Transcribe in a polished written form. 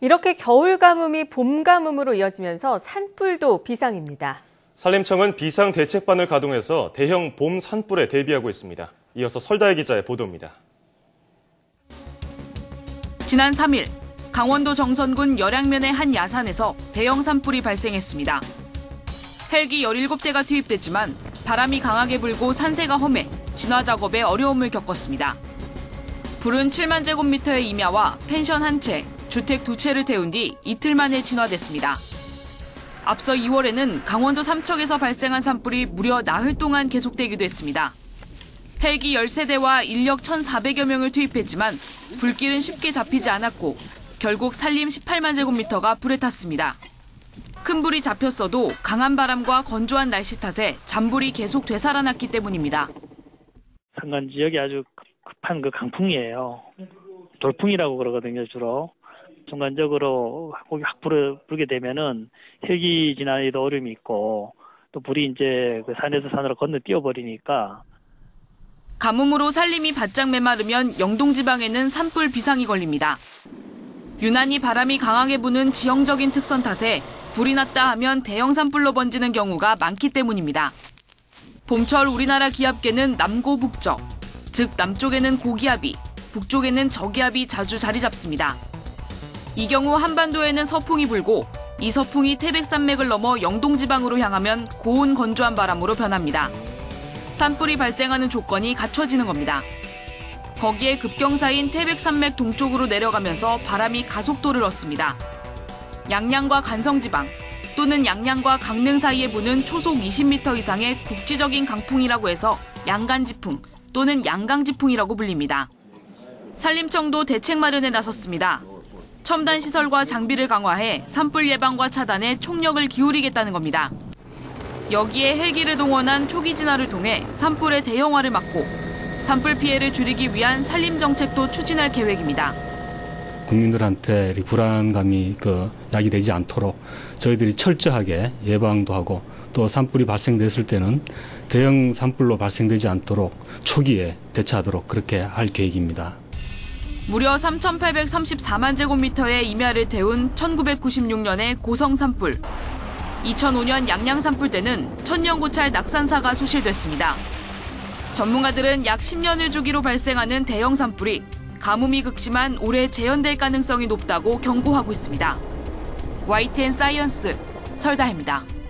이렇게 겨울 가뭄이 봄 가뭄으로 이어지면서 산불도 비상입니다. 산림청은 비상대책반을 가동해서 대형 봄 산불에 대비하고 있습니다. 이어서 설다혜 기자의 보도입니다. 지난 3일 강원도 정선군 열양면의 한 야산에서 대형 산불이 발생했습니다. 헬기 17대가 투입됐지만 바람이 강하게 불고 산세가 험해 진화 작업에 어려움을 겪었습니다. 불은 7만 제곱미터의 임야와 펜션 한 채, 주택 2채를 태운 뒤 이틀 만에 진화됐습니다. 앞서 2월에는 강원도 삼척에서 발생한 산불이 무려 나흘 동안 계속되기도 했습니다. 헬기 13대와 인력 1,400여 명을 투입했지만 불길은 쉽게 잡히지 않았고 결국 산림 18만 제곱미터가 불에 탔습니다. 큰 불이 잡혔어도 강한 바람과 건조한 날씨 탓에 잔불이 계속 되살아났기 때문입니다. 산간 지역이 아주 급한 강풍이에요. 돌풍이라고 그러거든요, 주로. 순간적으로 확 불게 되면은 헬기 진화에도 어려움이 있고 또 불이 이제 그 산에서 산으로 건너 뛰어버리니까. 가뭄으로 산림이 바짝 메마르면 영동 지방에는 산불 비상이 걸립니다. 유난히 바람이 강하게 부는 지형적인 특성 탓에 불이 났다 하면 대형 산불로 번지는 경우가 많기 때문입니다. 봄철 우리나라 기압계는 남고 북적, 즉 남쪽에는 고기압이, 북쪽에는 저기압이 자주 자리 잡습니다. 이 경우 한반도에는 서풍이 불고 이 서풍이 태백산맥을 넘어 영동 지방으로 향하면 고온 건조한 바람으로 변합니다. 산불이 발생하는 조건이 갖춰지는 겁니다. 거기에 급경사인 태백산맥 동쪽으로 내려가면서 바람이 가속도를 얻습니다. 양양과 간성지방 또는 양양과 강릉 사이에 부는 초속 20m 이상의 국지적인 강풍이라고 해서 양간지풍 또는 양강지풍이라고 불립니다. 산림청도 대책 마련에 나섰습니다. 첨단 시설과 장비를 강화해 산불 예방과 차단에 총력을 기울이겠다는 겁니다. 여기에 헬기를 동원한 초기 진화를 통해 산불의 대형화를 막고 산불 피해를 줄이기 위한 산림 정책도 추진할 계획입니다. 국민들한테 불안감이 야기되지 않도록 저희들이 철저하게 예방도 하고 또 산불이 발생됐을 때는 대형 산불로 발생되지 않도록 초기에 대처하도록 그렇게 할 계획입니다. 무려 3,834만 제곱미터의 임야를 태운 1996년의 고성 산불. 2005년 양양 산불 때는 천년고찰 낙산사가 소실됐습니다. 전문가들은 약 10년을 주기로 발생하는 대형 산불이 가뭄이 극심한 올해 재현될 가능성이 높다고 경고하고 있습니다. YTN 사이언스 설다혜입니다.